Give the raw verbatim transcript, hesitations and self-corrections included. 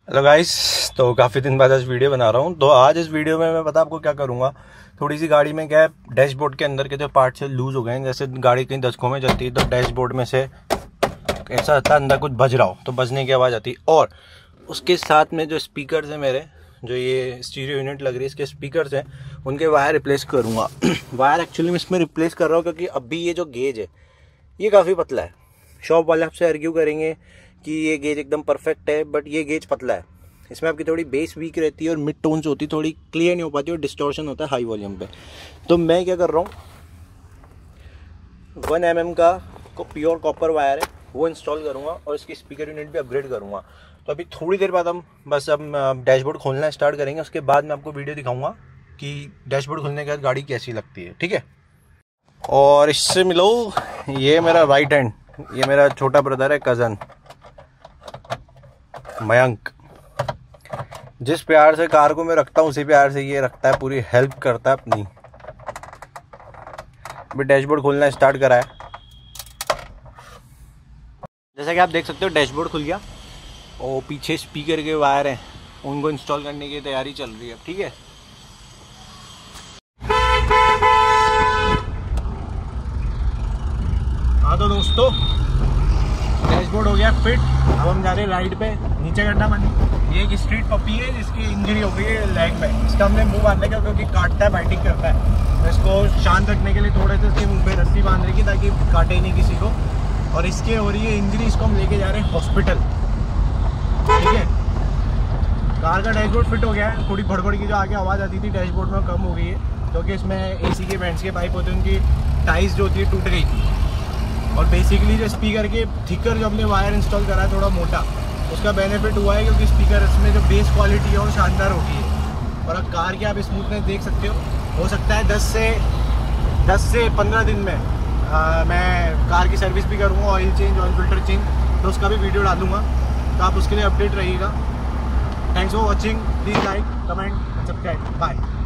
Hello guys, तो काफ़ी दिन बाद आज वीडियो बना रहा हूँ। तो आज इस वीडियो में मैं पता आपको क्या करूँगा, थोड़ी सी गाड़ी में क्या है, डैशबोर्ड के अंदर के जो पार्ट से लूज़ हो गए हैं। जैसे गाड़ी कहीं दशकों में चलती है तो डैशबोर्ड में से ऐसा आता है अंदर कुछ बज रहा हो तो बजने की आवाज़ आती है। और उसके साथ में जो स्पीकर्स हैं मेरे, जो ये स्टीरियो यूनिट लग रही है, इसके स्पीकर्स हैं, उनके वायर रिप्लेस करूँगा। वायर एक्चुअली मैं इसमें रिप्लेस कर रहा हूँ क्योंकि अभी ये जो गेज है ये काफ़ी पतला है। शॉप वाले आपसे आर्ग्यू करेंगे कि ये गेज एकदम परफेक्ट है, बट ये गेज पतला है। इसमें आपकी थोड़ी बेस वीक रहती है और मिड टोन्स होती है, थोड़ी क्लियर नहीं हो पाती और डिस्टॉर्शन होता है हाई वॉल्यूम पे। तो मैं क्या कर रहा हूँ, वन एम एम का को प्योर कॉपर वायर है वो इंस्टॉल करूँगा और इसकी स्पीकर यूनिट भी अपग्रेड करूँगा। तो अभी थोड़ी देर बाद हम बस अब डैशबोर्ड खोलना स्टार्ट करेंगे। उसके बाद मैं आपको वीडियो दिखाऊँगा कि डैशबोर्ड खोलने के बाद गाड़ी कैसी लगती है, ठीक है। और इससे मिलो, ये मेरा राइट हैंड, ये मेरा छोटा ब्रदर है, कज़न मयंक। जिस प्यार से कार को मैं रखता हूँ उसी प्यार से ये रखता है, पूरी हेल्प करता है अपनी। अभी डैशबोर्ड खोलना स्टार्ट करा है। जैसा कि आप देख सकते हो डैशबोर्ड खुल गया और पीछे स्पीकर के वायर हैं, उनको इंस्टॉल करने की तैयारी चल रही है, ठीक है। हाँ तो दोस्तों, डैशबोर्ड हो गया फिट। अब हम जा रहे हैं राइड पे। नीचे करना मनी, ये एक स्ट्रीट पपी है जिसकी इंजरी हो गई है लेग में। इसका हमने मुंह बांधने का, क्योंकि काटता है, बाइटिंग करता है। तो इसको शांत रखने के लिए थोड़े से इसके मुंह पे रस्सी बांध रही ताकि काटे नहीं किसी को। और इसके हो रही है इंजरी, इसको हम लेके जा रहे हैं हॉस्पिटल, ठीक है। कार का डैशबोर्ड फिट हो गया है। थोड़ी भड़बड़ की जो आगे आवाज़ आती थी डैशबोर्ड में कम हो गई है, क्योंकि इसमें ए सी के वेंट्स के पाइप होते हैं, उनकी टाइज जो होती है टूट गई थी। और बेसिकली जो स्पीकर के थिकर जो हमने वायर इंस्टॉल करा है थोड़ा मोटा, उसका बेनिफिट हुआ है क्योंकि स्पीकर इसमें जो बेस क्वालिटी है वो शानदार होती है। और अब कार की आप स्मूथनेस देख सकते हो। हो सकता है दस से दस से पंद्रह दिन में आ, मैं कार की सर्विस भी करूँगा, oil change, oil filter change, तो उसका भी वीडियो डालूंगा। तो आप उसके लिए अपडेट रहिएगा। Thanks for watching, please like, comment, subscribe, bye.